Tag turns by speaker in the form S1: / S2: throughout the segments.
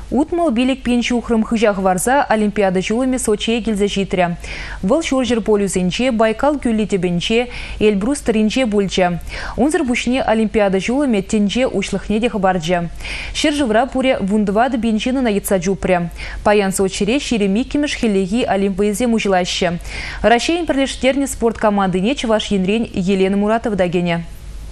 S1: Утмал билик пенчи ухрым хыжах варза Олимпиада жулыми Сочие келзе житря. Выл шоржер полюсенче, Байкал күллетебенче, Эльбрус таринче бульча. Унзыр бушне Олимпиада жулыми тенче ушлыхне де хабарджа. Шержевра пуре вундвады бенчины на яйца джупря. Паян Сочире шереми кимеш хелеги Олимпиазе мужелаще. Рашейн прилештерни спорт команды не Чуваш Янрень Елена Муратова дагене.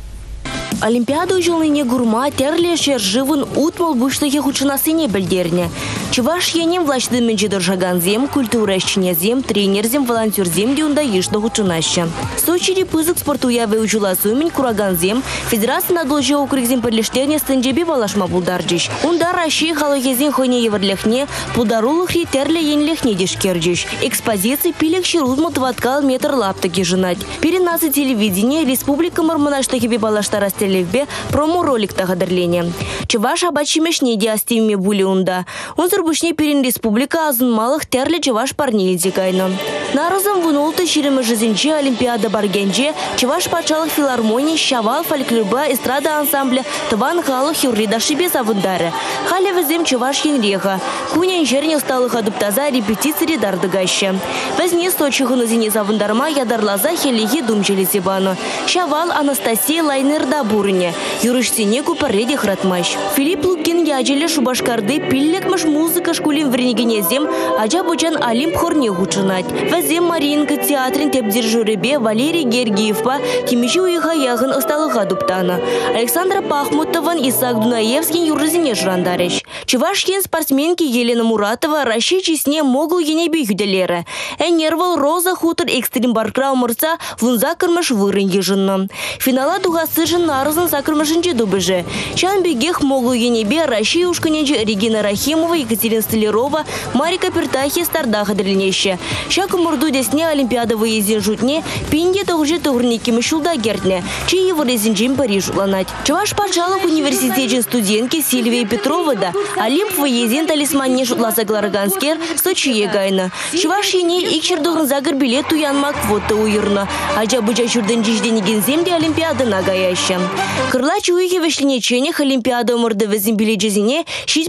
S2: Олимпиаду жылыне гурма терле шерживын утмал бушлыхе хучынасыне білдерне. Чуваш енем влаштымен жидоржаганзем, культураштинезем, тренерзем, волонтерзем деунда ешді хучынаще. Сочире пызык спортуявы учуласумен кураганзем, федерация надолжи окрыгзем пірлештерне стынжебе балашма булдарджиш. Унда Раши халыхезен хойне еврлехне, пударулыхри терле енлехне дешкерджиш. Экспозиции пилек шерузму тваткал метр лаптыки жынать. Перенасы телевидение республика марманаштахебе балаштара стелевбе промо-ролик тахадырлене. Чуваш абачимешне диастимме були унда. Унзыр бушне перен республика азынмалық терле Чуваш парнелде кайны. Нарызым вунулты ширемы жизенче Олимпиада баргенче Чуваш пачалық филармония Шавал фольклюба эстрада ансамбля Тыван халы хюрридашибе савындары. Халі візем Чуваш енреха. Кунен жерне усталых адыптаза репетиции дардыгаще. Візне Сочи зене савындарма ядарлаза хелеги думчелесе бану. Шавал Анастасия Лайнерда бурыне. Юрыштене купареде хратмаш. Филипп Лукин яджеле шубашкарды пиллекмаш музыка шкулин вренегенезем, ажа бучан Олимп хорне гучынать. Вазем Маринка театрин тепдержуребе Валерий Гергиевпа кимичи уйха яғын ысталыға дуптана. Александра Пахмутован Исаак Дунаевский юрызине жрандарыш. Чувашкен спортсменки Елена Муратова Раши чесне могул енебе юделері. Энервал Роза хутыр экстрим баркра умырца вунза кырмыш вырын ежынны. Финала дуғасы жын нарызын сакырмышынче дубыжы. Шан бегех могул енебе Раши ушканенче Регина Рахимова, Екатерина Столярова, Марика Пертахи стардаха дрельнеще. Шак мурду десне Олимпиада выезден жутне, пинде тогже турники мышулда гертне, чьи его резинджим Париж ланать. Чуваш пачалок университетен студентки Сильвия Петрова да Олимп выезден талисманне жутласа Глараганскер Сочие гайна. Чуваш ене икчердугын загыр билет уянмак вот уйырна. Ажа быча чурден жижденеген земде Олимпиада нагаяща. Крыла чуйхи вешленеченех Олимпиада умырды везен биледжезине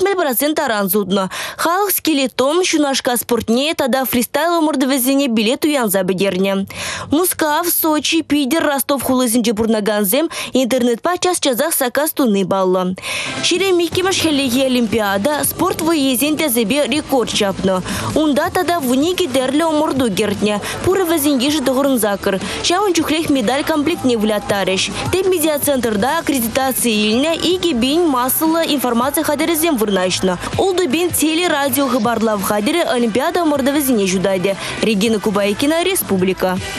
S2: 60% аранзудно. Халк скелетон шунашка спортне тада фристайл умырды везене билет уянза бедерне. Мускав, Сочи, Пидер, Ростов хулызинче бурнаганзем интернет па час-чазах сакас туны балла. Шеремикимаш хелеги Олимпиада спорт выезден тезебе рекорд чапно. Унда тада вуниги дерле умырду гертне. Пуры везенгиши догорын закыр. Шаун чухлех медаль комплект не влятарыш. Теп медиацентрда аккредитация илне иги бин массалы информация хадерезем вырнашно. Улду бин телерадио хабарлав хадере Олимпиада умырды везене жудайде. Регина Кубайкина, Республика.